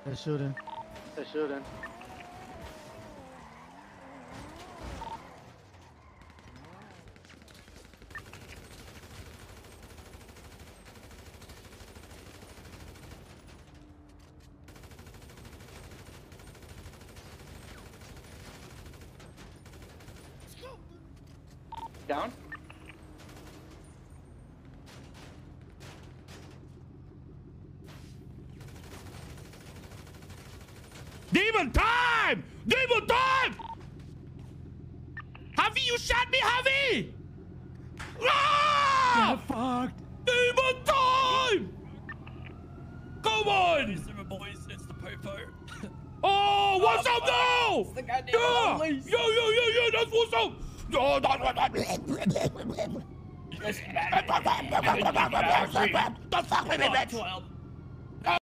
They're shooting. They're shooting. Down. Demon time! Demon time! Javi, you shot me, Javi! Ah! Fucked. Demon time! Come on! Boys, it's the popo. Oh, what's up now? It's the goddamn Yeah! police. Yo, that's what's up! Oh, that's what Don't fuck with me, bitch.